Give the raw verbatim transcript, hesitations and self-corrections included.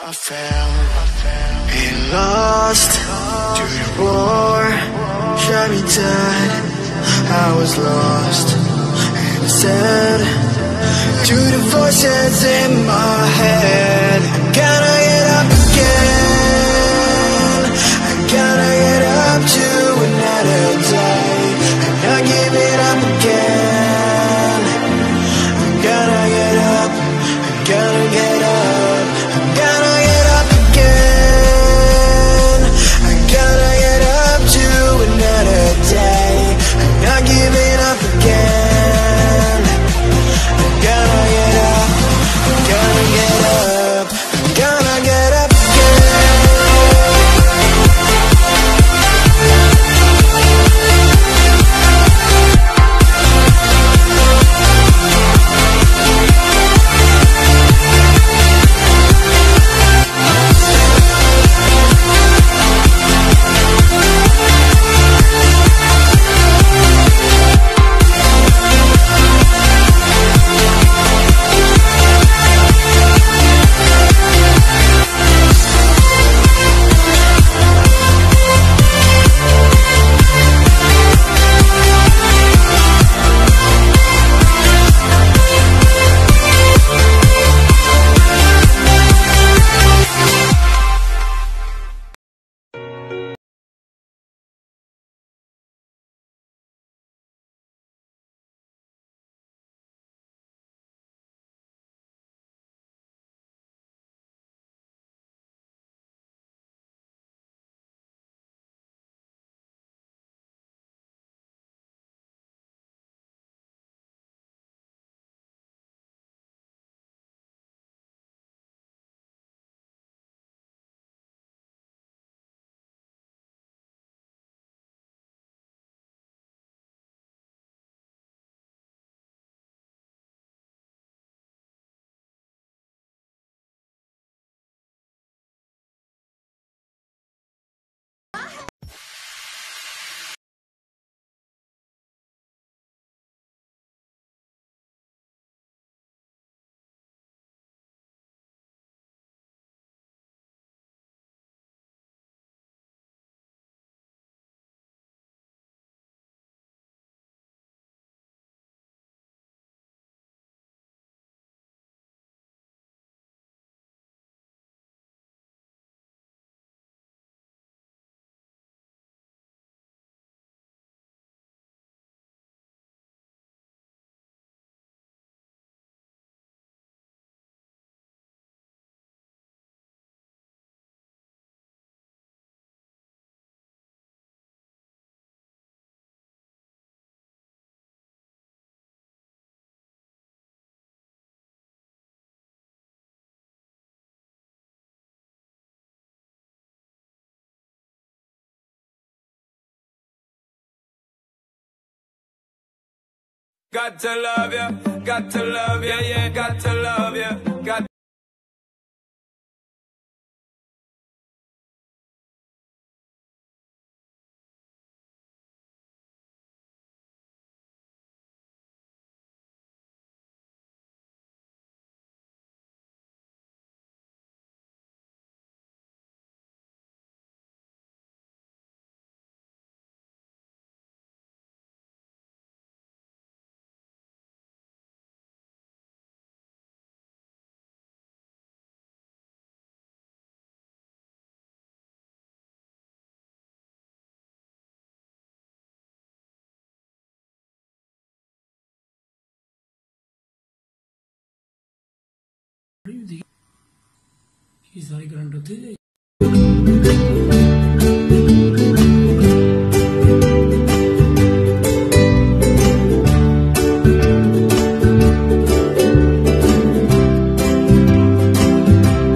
I fell and lost to the war, shot me dead. I was lost and sad to the voices in my head. I gotta get up again. I gotta get up to another day and not give it up again. I gotta get up. I gotta get up. I gotta get up again. I gotta get up to another day and not give it up again. I gotta get up. I gotta get up. I gotta get up Got to love you, got to love you, yeah, got to love you, got He is very grand.